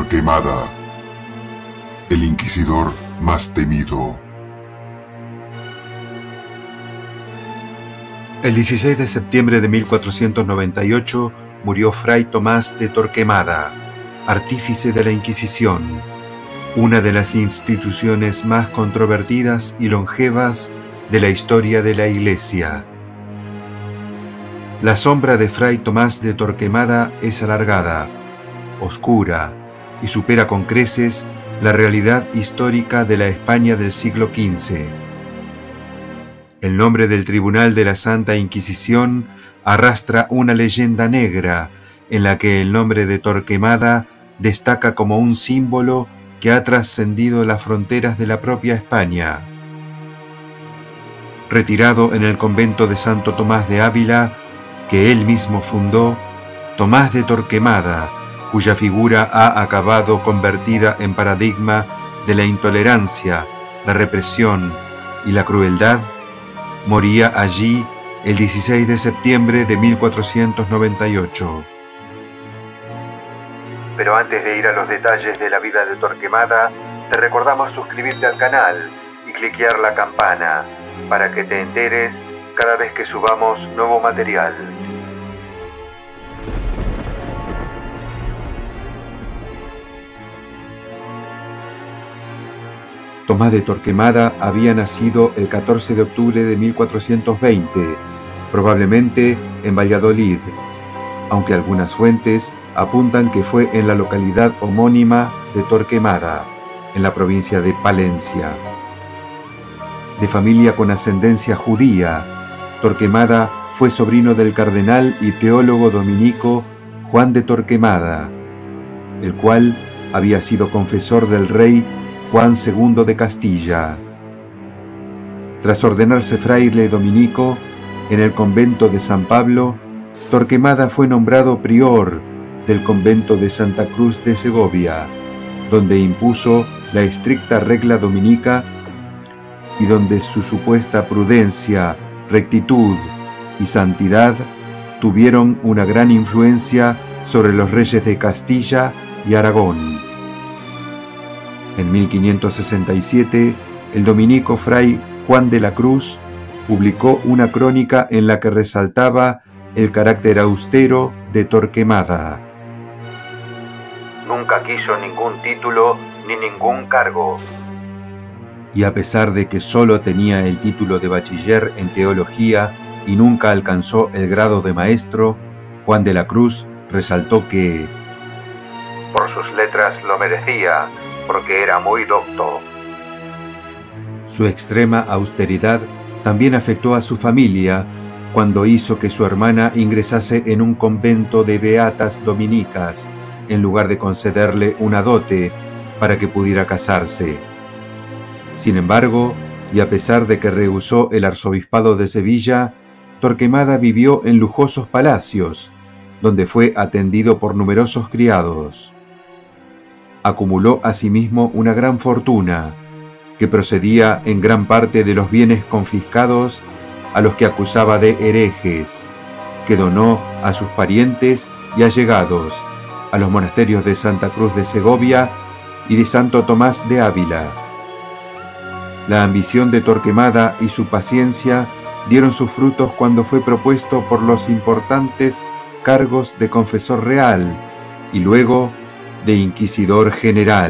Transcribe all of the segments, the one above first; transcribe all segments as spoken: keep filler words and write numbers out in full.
Torquemada, el inquisidor más temido. El dieciséis de septiembre de mil cuatrocientos noventa y ocho murió Fray Tomás de Torquemada, artífice de la Inquisición, una de las instituciones más controvertidas y longevas de la historia de la Iglesia. La sombra de Fray Tomás de Torquemada es alargada, oscura y supera con creces la realidad histórica de la España del siglo quince. El nombre del Tribunal de la Santa Inquisición arrastra una leyenda negra en la que el nombre de Torquemada destaca como un símbolo que ha trascendido las fronteras de la propia España. Retirado en el convento de Santo Tomás de Ávila, que él mismo fundó, Tomás de Torquemada, cuya figura ha acabado convertida en paradigma de la intolerancia, la represión y la crueldad, moría allí el dieciséis de septiembre de mil cuatrocientos noventa y ocho. Pero antes de ir a los detalles de la vida de Torquemada, te recordamos suscribirte al canal y cliquear la campana para que te enteres cada vez que subamos nuevo material. Tomás de Torquemada había nacido el catorce de octubre de mil cuatrocientos veinte, probablemente en Valladolid, aunque algunas fuentes apuntan que fue en la localidad homónima de Torquemada, en la provincia de Palencia. De familia con ascendencia judía, Torquemada fue sobrino del cardenal y teólogo dominico Juan de Torquemada, el cual había sido confesor del rey Juan segundo de Castilla. Tras ordenarse fraile dominico en el convento de San Pablo, Torquemada fue nombrado prior del convento de Santa Cruz de Segovia, donde impuso la estricta regla dominica y donde su supuesta prudencia, rectitud y santidad tuvieron una gran influencia sobre los reyes de Castilla y Aragón. En mil quinientos sesenta y siete, el dominico fray Juan de la Cruz publicó una crónica en la que resaltaba el carácter austero de Torquemada. Nunca quiso ningún título ni ningún cargo. Y a pesar de que solo tenía el título de bachiller en teología y nunca alcanzó el grado de maestro, Juan de la Cruz resaltó que por sus letras lo merecía, porque era muy docto. Su extrema austeridad también afectó a su familia cuando hizo que su hermana ingresase en un convento de beatas dominicas en lugar de concederle una dote para que pudiera casarse. Sin embargo, y a pesar de que rehusó el arzobispado de Sevilla, Torquemada vivió en lujosos palacios, donde fue atendido por numerosos criados. Acumuló asimismo una gran fortuna, que procedía en gran parte de los bienes confiscados a los que acusaba de herejes, que donó a sus parientes y allegados, a los monasterios de Santa Cruz de Segovia y de Santo Tomás de Ávila. La ambición de Torquemada y su paciencia dieron sus frutos cuando fue propuesto por los importantes cargos de confesor real y luego de inquisidor general.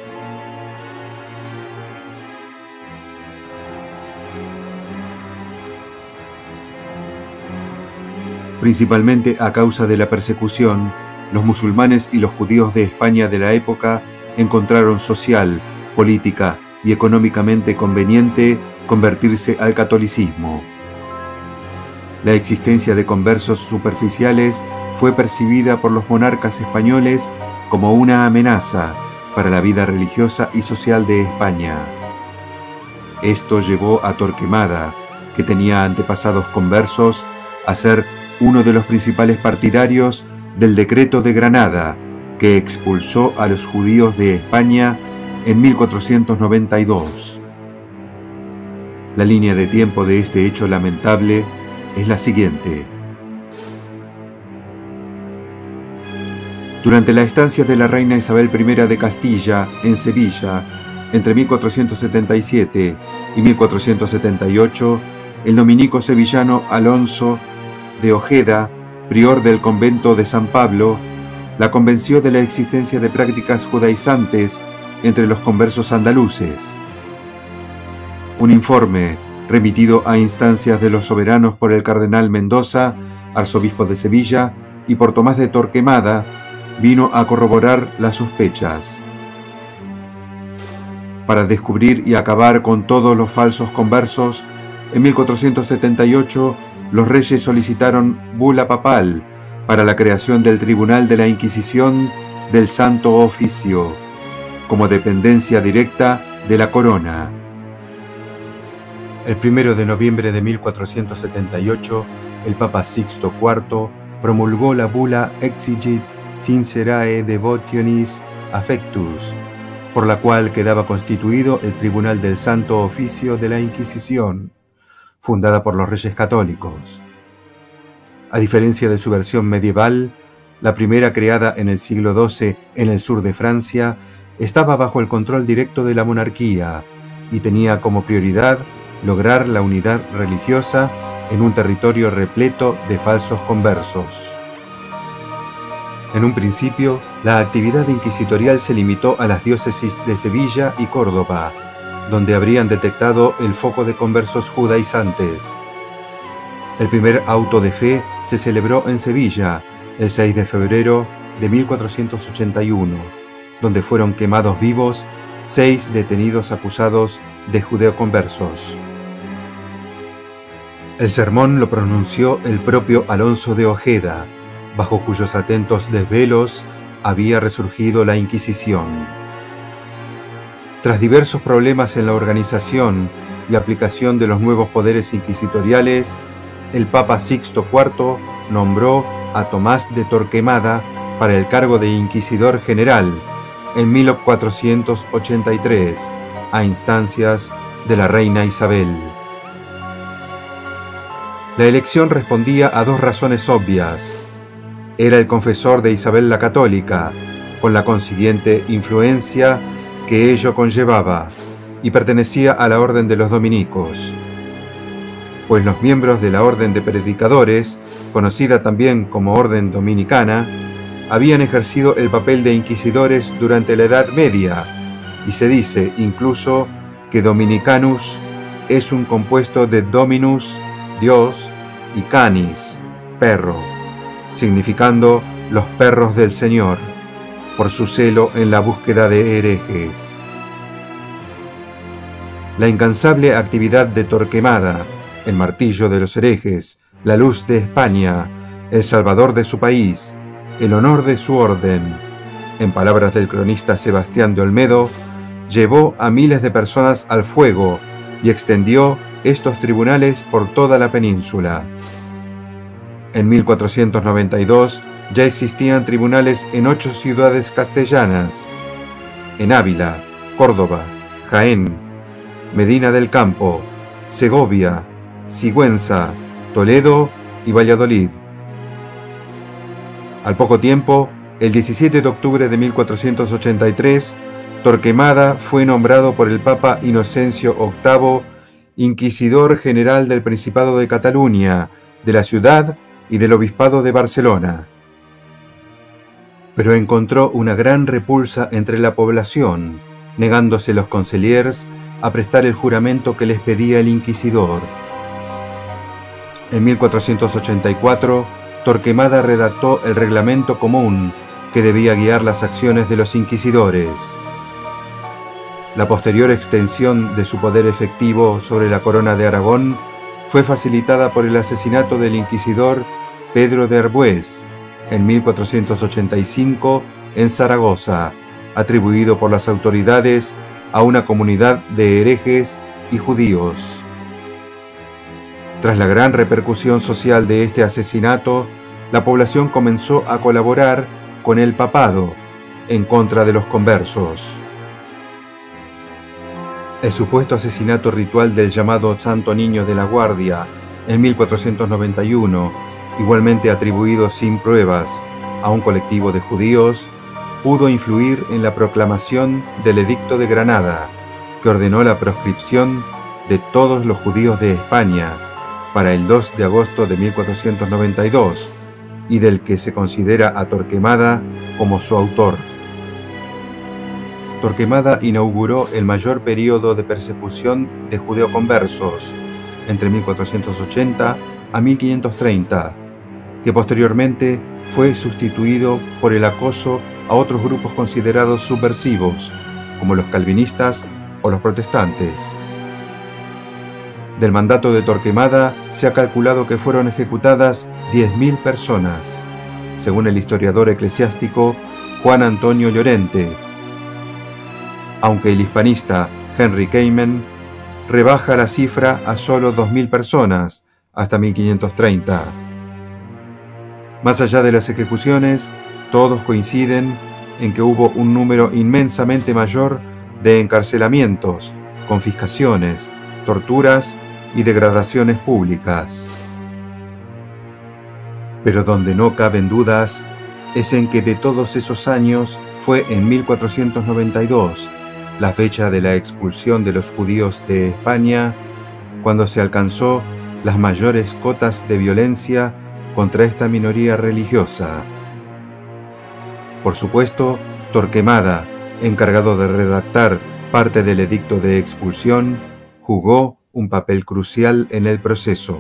Principalmente a causa de la persecución, los musulmanes y los judíos de España de la época encontraron social, política y económicamente conveniente convertirse al catolicismo. La existencia de conversos superficiales fue percibida por los monarcas españoles como una amenaza para la vida religiosa y social de España. Esto llevó a Torquemada, que tenía antepasados conversos, a ser uno de los principales partidarios del Decreto de Granada, que expulsó a los judíos de España en mil cuatrocientos noventa y dos. La línea de tiempo de este hecho lamentable es la siguiente. Durante la estancia de la reina Isabel primera de Castilla en Sevilla, entre mil cuatrocientos setenta y siete y mil cuatrocientos setenta y ocho, el dominico sevillano Alonso de Ojeda, prior del convento de San Pablo, la convenció de la existencia de prácticas judaizantes entre los conversos andaluces. Un informe remitido a instancias de los soberanos por el cardenal Mendoza, arzobispo de Sevilla, y por Tomás de Torquemada, vino a corroborar las sospechas. Para descubrir y acabar con todos los falsos conversos, en mil cuatrocientos setenta y ocho los reyes solicitaron bula papal para la creación del Tribunal de la Inquisición del Santo Oficio, como dependencia directa de la corona. El primero de noviembre de mil cuatrocientos setenta y ocho, el Papa Sixto cuarto promulgó la bula Exigit Sincerae Devotionis Affectus, por la cual quedaba constituido el Tribunal del Santo Oficio de la Inquisición, fundada por los Reyes Católicos. A diferencia de su versión medieval, la primera creada en el siglo doce en el sur de Francia, estaba bajo el control directo de la monarquía y tenía como prioridad lograr la unidad religiosa en un territorio repleto de falsos conversos. En un principio, la actividad inquisitorial se limitó a las diócesis de Sevilla y Córdoba, donde habrían detectado el foco de conversos judaizantes. El primer auto de fe se celebró en Sevilla el seis de febrero de mil cuatrocientos ochenta y uno, donde fueron quemados vivos seis detenidos acusados de judeoconversos. El sermón lo pronunció el propio Alonso de Ojeda, bajo cuyos atentos desvelos había resurgido la Inquisición. Tras diversos problemas en la organización y aplicación de los nuevos poderes inquisitoriales, el Papa Sixto cuarto nombró a Tomás de Torquemada para el cargo de Inquisidor General en mil cuatrocientos ochenta y tres, a instancias de la reina Isabel. La elección respondía a dos razones obvias. Era el confesor de Isabel la Católica, con la consiguiente influencia que ello conllevaba, y pertenecía a la Orden de los Dominicos, pues los miembros de la Orden de Predicadores, conocida también como Orden Dominicana, habían ejercido el papel de inquisidores durante la Edad Media, y se dice incluso que Dominicanus es un compuesto de Dominus, Dios, y Canis, perro, significando los perros del Señor, por su celo en la búsqueda de herejes. La incansable actividad de Torquemada, el martillo de los herejes, la luz de España, el salvador de su país, el honor de su orden, en palabras del cronista Sebastián de Olmedo, llevó a miles de personas al fuego y extendió estos tribunales por toda la península. En mil cuatrocientos noventa y dos ya existían tribunales en ocho ciudades castellanas: en Ávila, Córdoba, Jaén, Medina del Campo, Segovia, Sigüenza, Toledo y Valladolid. Al poco tiempo, el diecisiete de octubre de mil cuatrocientos ochenta y tres, Torquemada fue nombrado por el Papa Inocencio octavo Inquisidor General del Principado de Cataluña, de la ciudad y del Obispado de Barcelona. Pero encontró una gran repulsa entre la población, negándose los conciliers a prestar el juramento que les pedía el inquisidor. En mil cuatrocientos ochenta y cuatro, Torquemada redactó el reglamento común que debía guiar las acciones de los inquisidores. La posterior extensión de su poder efectivo sobre la corona de Aragón fue facilitada por el asesinato del inquisidor Pedro de Arbués en mil cuatrocientos ochenta y cinco en Zaragoza, atribuido por las autoridades a una comunidad de herejes y judíos. Tras la gran repercusión social de este asesinato, la población comenzó a colaborar con el papado en contra de los conversos. El supuesto asesinato ritual del llamado Santo Niño de la Guardia en mil cuatrocientos noventa y uno, igualmente atribuido sin pruebas, a un colectivo de judíos, pudo influir en la proclamación del Edicto de Granada, que ordenó la proscripción de todos los judíos de España para el dos de agosto de mil cuatrocientos noventa y dos, y del que se considera a Torquemada como su autor. Torquemada inauguró el mayor período de persecución de judeoconversos, entre mil cuatrocientos ochenta a mil quinientos treinta, que posteriormente fue sustituido por el acoso a otros grupos considerados subversivos, como los calvinistas o los protestantes. Del mandato de Torquemada se ha calculado que fueron ejecutadas diez mil personas, según el historiador eclesiástico Juan Antonio Llorente, aunque el hispanista Henry Kamen rebaja la cifra a solo dos mil personas hasta mil quinientos treinta. Más allá de las ejecuciones, todos coinciden en que hubo un número inmensamente mayor de encarcelamientos, confiscaciones, torturas y degradaciones públicas. Pero donde no caben dudas es en que de todos esos años fue en mil cuatrocientos noventa y dos, la fecha de la expulsión de los judíos de España, cuando se alcanzó las mayores cotas de violencia contra esta minoría religiosa. Por supuesto, Torquemada, encargado de redactar parte del edicto de expulsión, jugó un papel crucial en el proceso.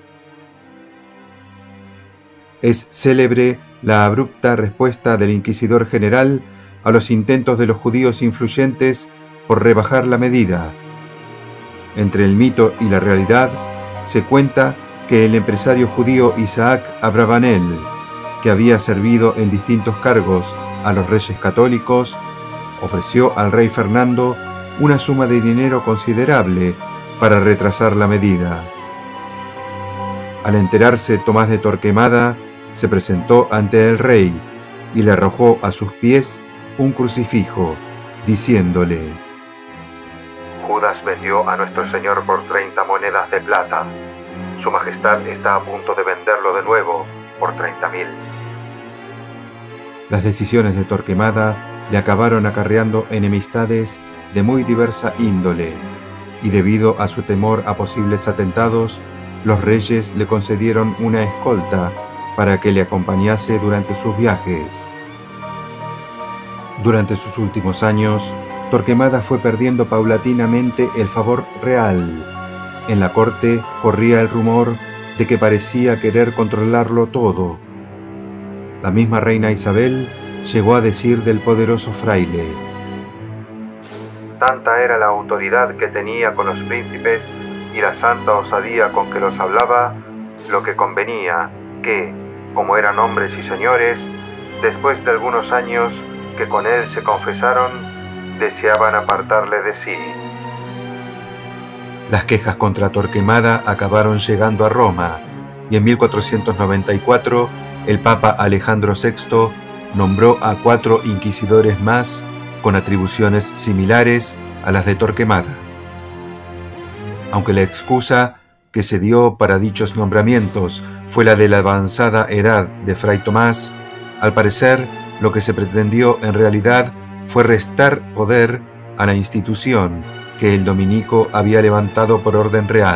Es célebre la abrupta respuesta del inquisidor general a los intentos de los judíos influyentes por rebajar la medida. Entre el mito y la realidad se cuenta que el empresario judío Isaac Abravanel, que había servido en distintos cargos a los reyes católicos, ofreció al rey Fernando una suma de dinero considerable para retrasar la medida. Al enterarse Tomás de Torquemada, se presentó ante el rey y le arrojó a sus pies un crucifijo, diciéndole: Judas vendió a nuestro Señor por treinta monedas de plata. Su Majestad está a punto de venderlo de nuevo por treinta mil. Las decisiones de Torquemada le acabaron acarreando enemistades de muy diversa índole, y debido a su temor a posibles atentados, los reyes le concedieron una escolta para que le acompañase durante sus viajes. Durante sus últimos años, Torquemada fue perdiendo paulatinamente el favor real. En la corte corría el rumor de que parecía querer controlarlo todo. La misma reina Isabel llegó a decir del poderoso fraile: Tanta era la autoridad que tenía con los príncipes y la santa osadía con que los hablaba, lo que convenía que, como eran hombres y señores, después de algunos años que con él se confesaron, deseaban apartarle de sí. Las quejas contra Torquemada acabaron llegando a Roma, y en mil cuatrocientos noventa y cuatro el Papa Alejandro sexto nombró a cuatro inquisidores más con atribuciones similares a las de Torquemada. Aunque la excusa que se dio para dichos nombramientos fue la de la avanzada edad de Fray Tomás, al parecer lo que se pretendió en realidad fue restar poder a la institución que el dominico había levantado por orden real.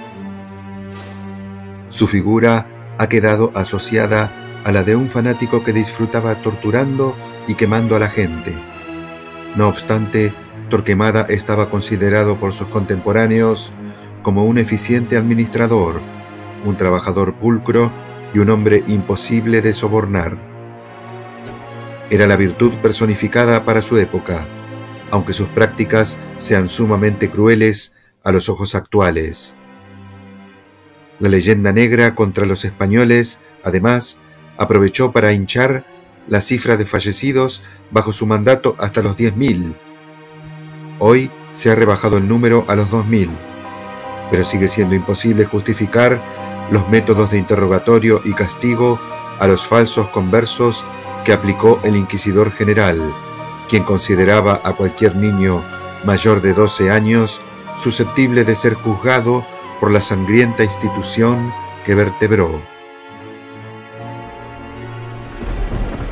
Su figura ha quedado asociada a la de un fanático que disfrutaba torturando y quemando a la gente. No obstante, Torquemada estaba considerado por sus contemporáneos como un eficiente administrador, un trabajador pulcro y un hombre imposible de sobornar. Era la virtud personificada para su época, aunque sus prácticas sean sumamente crueles a los ojos actuales. La leyenda negra contra los españoles, además, aprovechó para hinchar la cifra de fallecidos bajo su mandato hasta los diez mil. Hoy se ha rebajado el número a los dos mil, pero sigue siendo imposible justificar los métodos de interrogatorio y castigo a los falsos conversos que aplicó el inquisidor general, quien consideraba a cualquier niño mayor de doce años susceptible de ser juzgado por la sangrienta institución que vertebró.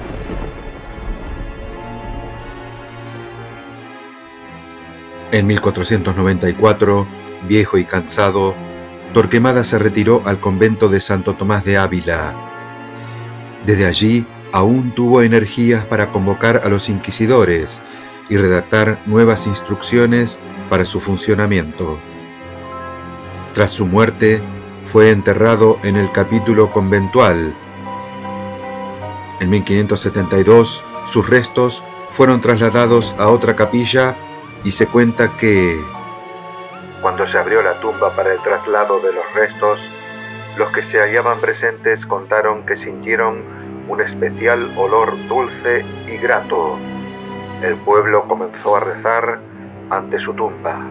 En mil cuatrocientos noventa y cuatro, viejo y cansado, Torquemada se retiró al convento de Santo Tomás de Ávila. Desde allí aún tuvo energías para convocar a los inquisidores y redactar nuevas instrucciones para su funcionamiento. Tras su muerte, fue enterrado en el capítulo conventual. En mil quinientos setenta y dos, sus restos fueron trasladados a otra capilla y se cuenta que, cuando se abrió la tumba para el traslado de los restos, los que se hallaban presentes contaron que sintieron un especial olor dulce y grato. El pueblo comenzó a rezar ante su tumba.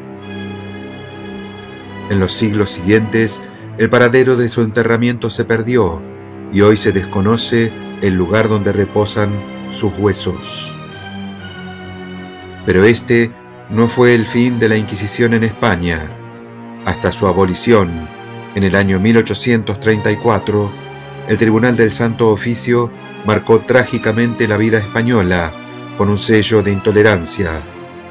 En los siglos siguientes, el paradero de su enterramiento se perdió y hoy se desconoce el lugar donde reposan sus huesos. Pero este no fue el fin de la Inquisición en España. Hasta su abolición, en el año mil ochocientos treinta y cuatro, el Tribunal del Santo Oficio marcó trágicamente la vida española con un sello de intolerancia.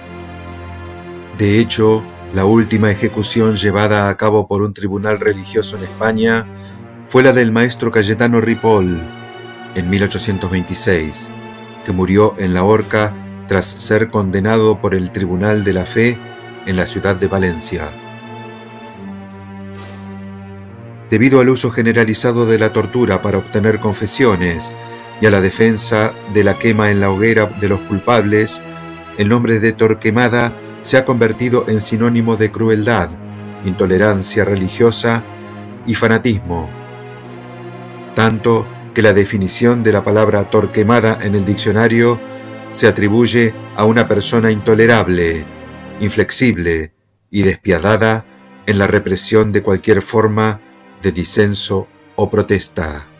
De hecho, la última ejecución llevada a cabo por un tribunal religioso en España fue la del maestro Cayetano Ripoll, en mil ochocientos veintiséis, que murió en la horca tras ser condenado por el Tribunal de la Fe en la ciudad de Valencia. Debido al uso generalizado de la tortura para obtener confesiones y a la defensa de la quema en la hoguera de los culpables, el nombre de Torquemada se ha convertido en sinónimo de crueldad, intolerancia religiosa y fanatismo. Tanto que la definición de la palabra Torquemada en el diccionario se atribuye a una persona intolerable, inflexible y despiadada en la represión de cualquier forma de disenso o protesta.